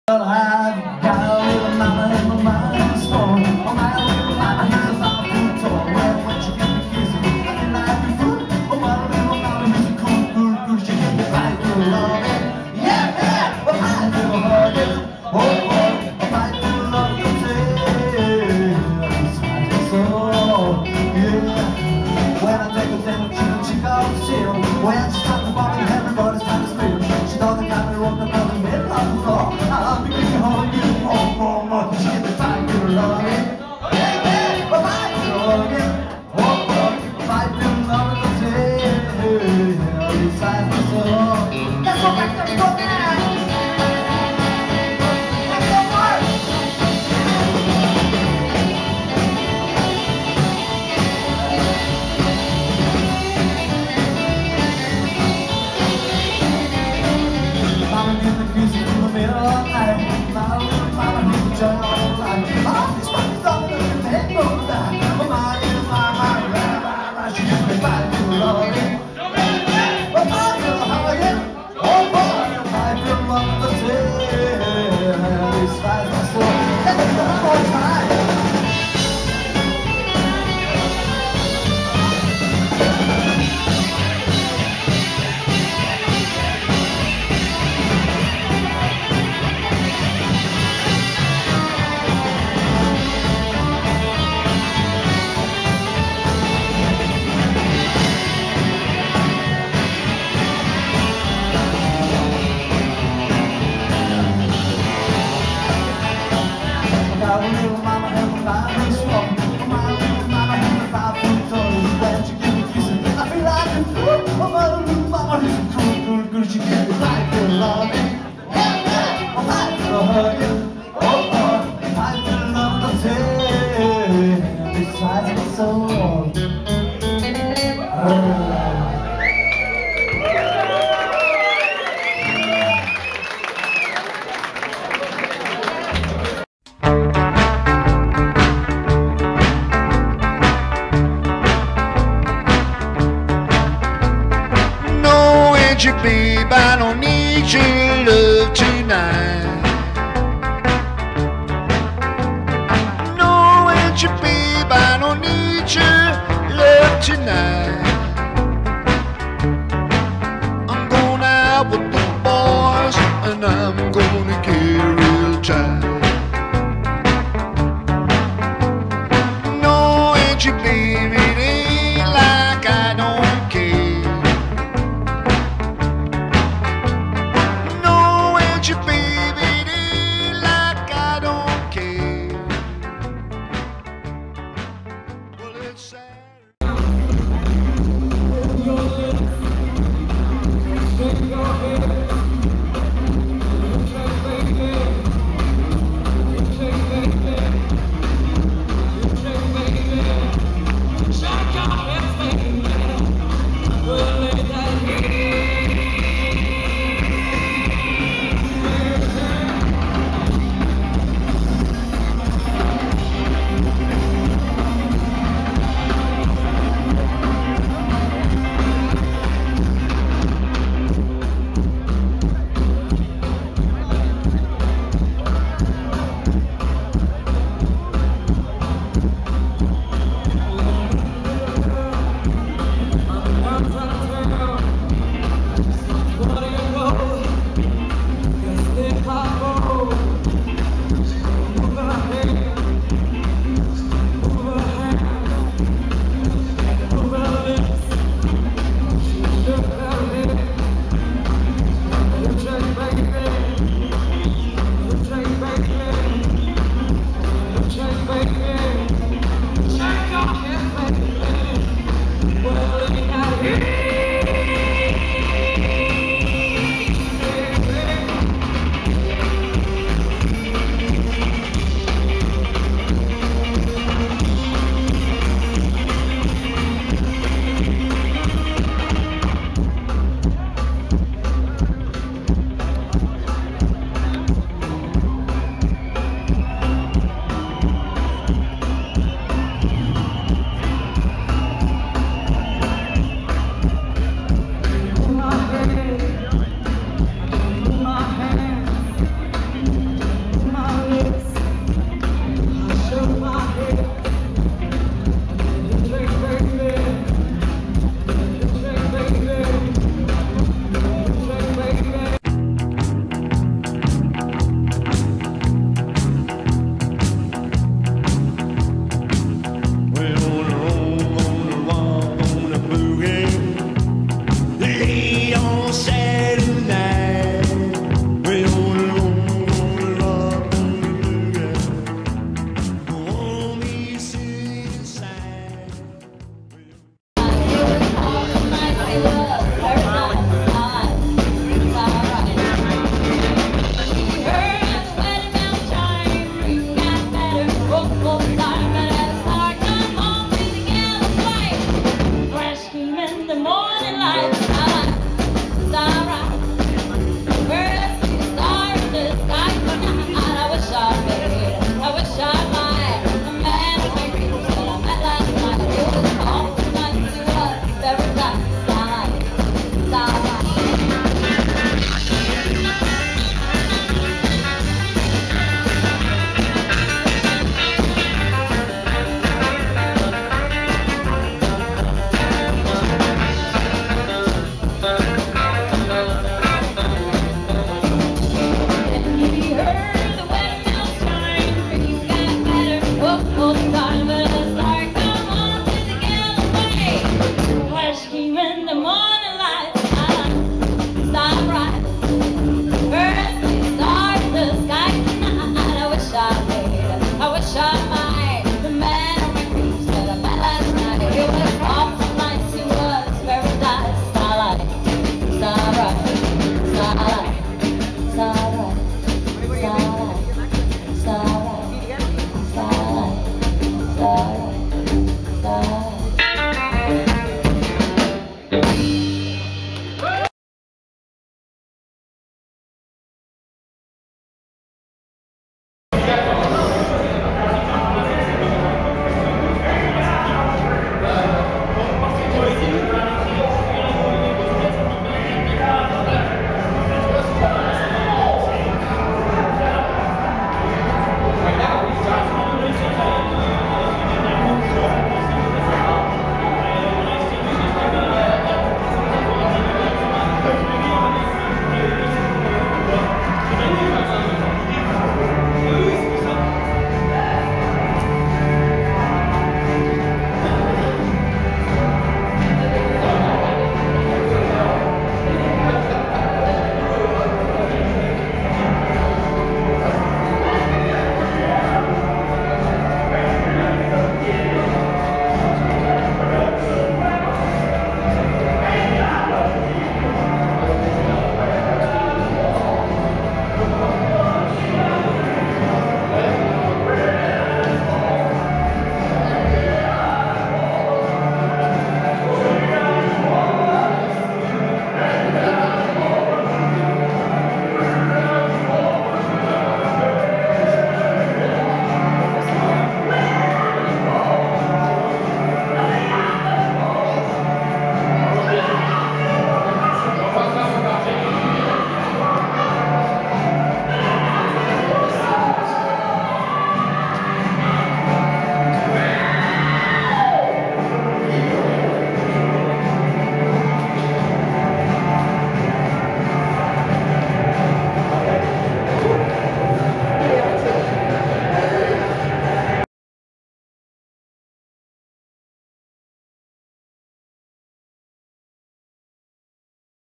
I've got a little mama in my mind storm. Oh my little mama, here's a mama food toy. Well, when she give me kisses, I feel like a fool. Oh my little mama, here's a cool, cool, cool. She give me right to love it. Yeah, yeah, well I feel hugging. Oh boy, I might feel love to say. It's my soul, yeah. When I take a dinner, she goes chill. When she starts to bother, everybody's trying to scream. She doesn't got me rolled up on the middle of the floor. I'll be getting home, you home for more. She get the time to love it. Hey, hey, well, I love it. Oh, boy, if I do love it, I'll say, besides my soul. Let's go back to the book now. Let's go work. Mama in the music in the middle of the night. Mama needs to join all night. Oh, these puppies don't let me go back. Oh, my, she gives me back to love it. Oh, my, you're hugging. Oh, boy, I feel love to say. Besides my soul. Let's go one more time. My little mama has a fine smoke. My little mama has a 5 foot toes. When she gives me kisses, I feel like a fool. Oh, my little mama is a cool, cool, cool. She gives me life to love me. Yeah, yeah, oh, I feel hugging. Oh, oh, I feel love to say. Besides my soul. Oh. You, babe, I don't need your love tonight. No, ain't you, babe, I don't need your love tonight. I'm going out with the boys and I'm gonna get real tight. No, ain't you, babe, it ain't like I don't care. You, baby, it ain't like I don't care. Well, it's sad. the morning.